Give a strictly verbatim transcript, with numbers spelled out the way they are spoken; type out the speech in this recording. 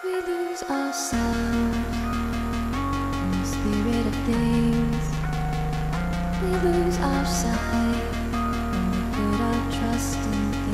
We lose ourselves in the spirit of things. We lose our sight when we put our trust in